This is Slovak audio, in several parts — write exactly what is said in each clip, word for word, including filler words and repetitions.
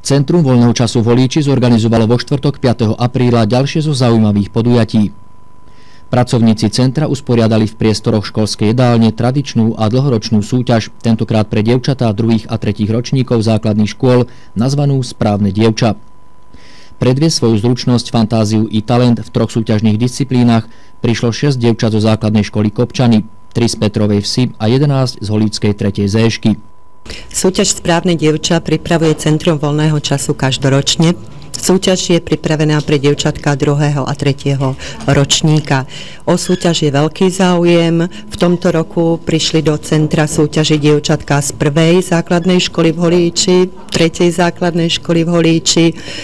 Centrum voľného času v Holíči zorganizovalo vo štvrtok piateho apríla ďalšie zo zaujímavých podujatí. Pracovníci centra usporiadali v priestoroch školskej jedálne tradičnú a dlhoročnú súťaž, tentokrát pre dievčatá druhých a tretích ročníkov základných škôl, nazvanú Správne dievča. Predviesť svoju zručnosť, fantáziu i talent v troch súťažných disciplínach prišlo šesť dievčat zo základnej školy Kopčany, tri z Petrovej Vsi a jedenásť z Holíčskej tretej zéšky. Súťaž Správne dievča pripravuje Centrum voľného času každoročne. Súťaž je pripravená pre dievčatka druhého a tretieho ročníka. O súťaž je veľký záujem. V tomto roku prišli do centra súťaži dievčatka z prvej základnej školy v Holíči, tretej základnej školy v Holíči,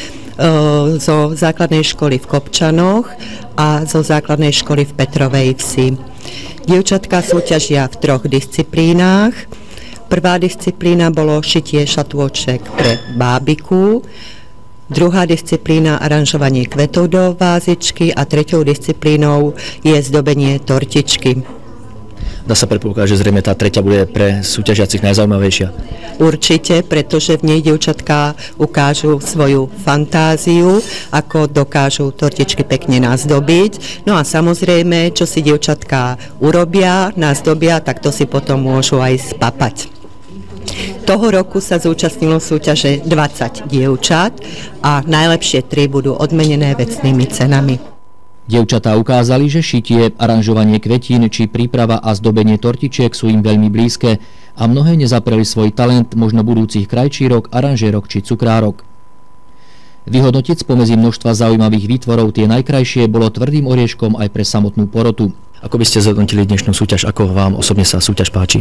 zo základnej školy v Kopčanoch a zo základnej školy v Petrovej Vsi. Dievčatka súťažia v troch disciplínach. Prvá disciplína bolo šitie šatôček pre bábiku, druhá disciplína aranžovanie kvetov do vázičky a treťou disciplínou je zdobenie tortičky. Dá sa predpokladať, že zrejme tá tretia bude pre súťažiacich najzaujímavejšia. Určite, pretože v nej dievčatká ukážu svoju fantáziu, ako dokážu tortičky pekne nazdobiť. No a samozrejme, čo si dievčatká urobia, nazdobia, tak to si potom môžu aj spapať. Toho roku sa zúčastnilo súťaže dvadsať dievčat a najlepšie tri budú odmenené vecnými cenami. Dievčatá ukázali, že šitie, aranžovanie kvetín či príprava a zdobenie tortičiek sú im veľmi blízke a mnohé nezapreli svoj talent možno budúcich krajčírok, aranžérok či cukrárok. Vyhodnotiť spomedzi množstva zaujímavých výtvorov tie najkrajšie bolo tvrdým orieškom aj pre samotnú porotu. Ako by ste zhodnotili dnešnú súťaž, ako vám osobne sa súťaž páči?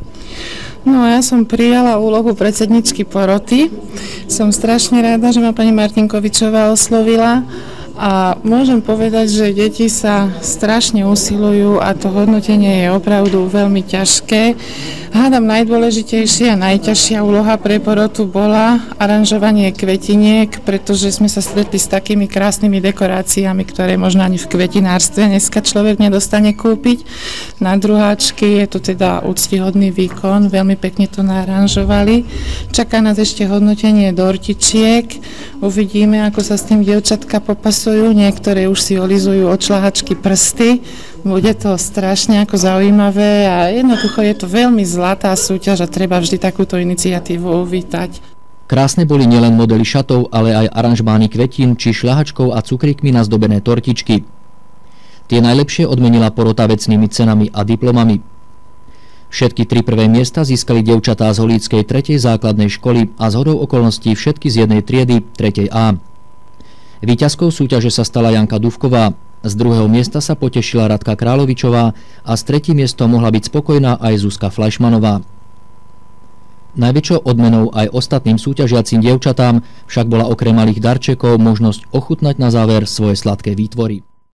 No ja som prijala úlohu predsedničky poroty. Som strašne rada, že ma pani Martinkovičová oslovila. A môžem povedať, že deti sa strašne usilujú a to hodnotenie je opravdu veľmi ťažké. Hádam najdôležitejšia a najťažšia úloha pre porotu bola aranžovanie kvetiniek, pretože sme sa stretli s takými krásnymi dekoráciami, ktoré možno ani v kvetinárstve dneska človek nedostane kúpiť. Na druháčky je to teda úctyhodný výkon, veľmi pekne to naaranžovali. Čaká nás ešte hodnotenie dortičiek. Uvidíme, ako sa s tým dievčatka popasujú. Niektoré už si olizujú od šľahačky prsty. Bude to strašne ako zaujímavé a jednoducho je to veľmi zlatá súťaž a treba vždy takúto iniciatívu uvítať. Krásne boli nielen modely šatov, ale aj aranžmány kvetín či šľahačkou a cukrikmi nazdobené tortičky. Tie najlepšie odmenila porota vecnými cenami a diplomami. Všetky tri prvé miesta získali dievčatá z Holíčskej tretej základnej školy a zhodou okolností všetky z jednej triedy, tretej A. Víťazkou súťaže sa stala Janka Dufková, z druhého miesta sa potešila Radka Královičová a s tretím miestom mohla byť spokojná aj Zuzka Flajšmanová. Najväčšou odmenou aj ostatným súťažiacim dievčatám však bola okrem malých darčekov možnosť ochutnať na záver svoje sladké výtvory.